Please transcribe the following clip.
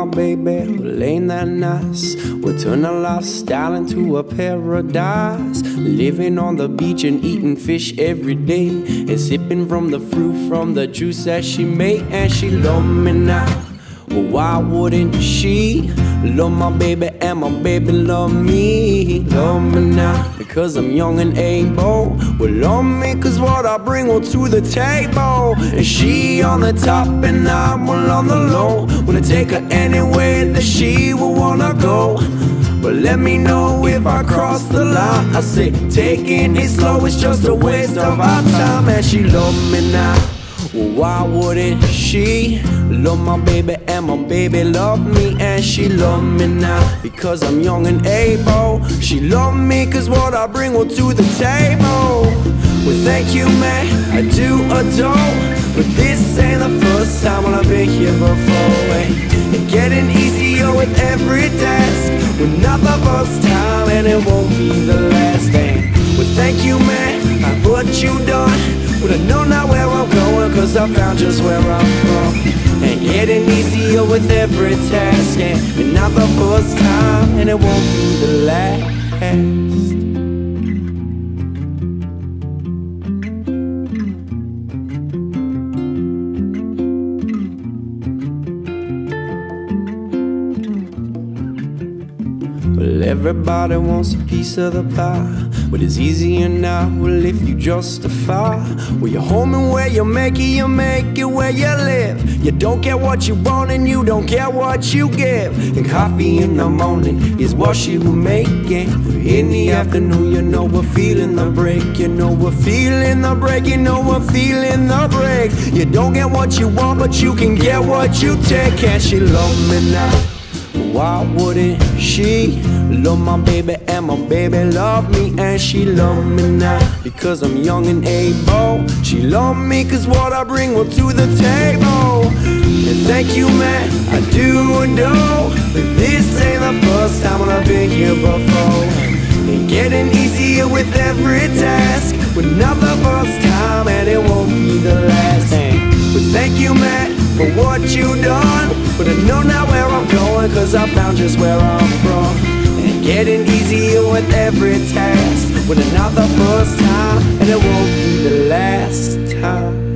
baby, well ain't that nice? We'll turn our lifestyle into a paradise, living on the beach and eating fish every day, and sipping from the fruit from the juice that she made. And she love me now, well why wouldn't she? Love my baby and my baby love me. Love me now because I'm young and able. Well love me cause what I bring will to the table. And she on the top and I'm well on the low. Wanna take her anywhere that she will wanna go, but let me know if I cross the line. I say taking it slow is just a waste of our time. And she love me now, well why wouldn't she? Love my baby and my baby love me. And she love me now because I'm young and able. She love me cause what I bring will to the table. Well thank you man, I do adore, but this ain't the first time when I've been here before. It's getting easier with every task, well not the first time and it won't be the last thing. Well thank you man, for what you done. Well I know now where I'm going cause I found just where I'm from. And getting easier with every task, and not the first time and it won't be the last. Well, everybody wants a piece of the pie, but it's easier now, well, if you justify. Well, you're home and where you make it where you live. You don't get what you want and you don't get what you give. And coffee in the morning is what she will make it. In the afternoon, you know we're feeling the break. You know we're feeling the break. You know we're feeling the break. You don't get what you want, but you can get what you take. And she love me now, why wouldn't she? Love my baby and my baby love me. And she love me now because I'm young and able. She love me cause what I bring will to the table. And thank you man, I do adore, but this ain't the first time when I've been here before. And getting easier with every task, but not the first time and it won't be the last. But thank you man, for what you done. But I know now where I'm going cause I found just where I'm from. And getting easier with every task, but not the first time and it won't be the last time.